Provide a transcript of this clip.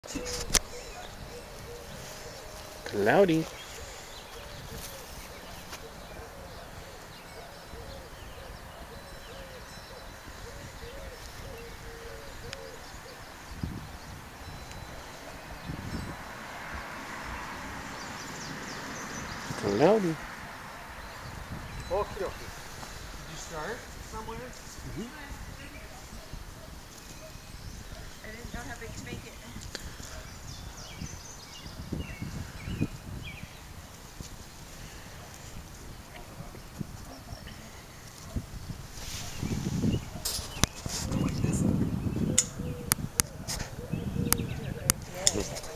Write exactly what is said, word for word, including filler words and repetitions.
Cloudy. Cloudy. Okie dokie. Did you start somewhere? Mm-hmm. I didn't know how big to make it. Like this? You do it right there.